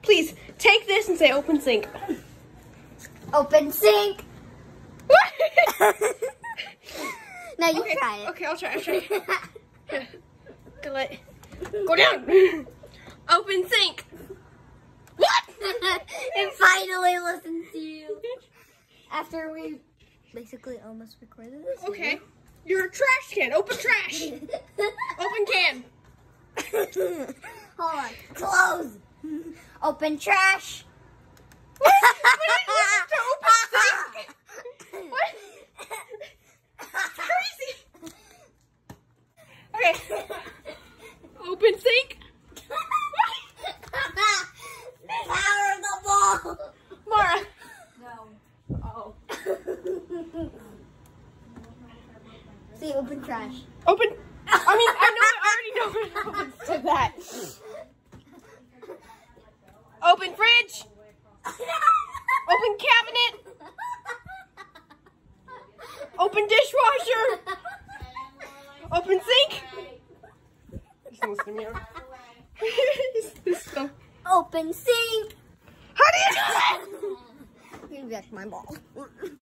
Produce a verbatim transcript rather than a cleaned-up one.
Please take this and say open sink. Open sink. What? Now you okay, try it. Okay, I'll try. I'll try. Here, go let go down. Open sink. What? It finally listens to you. After we basically almost recorded this. Okay. Video. You're a trash can. Open trash. Open can. Hold on. Close. Open trash. What? What? Open sink? What? It's crazy. Okay. Open sink. Power of the ball. Mara. No. Oh. See, open trash. Open. I mean, I know. I already know what happens to that. Open fridge. Open cabinet. Open dishwasher. Open sink. Just listen to me. This stuff. Open sink. How do you do that? Give me back my ball.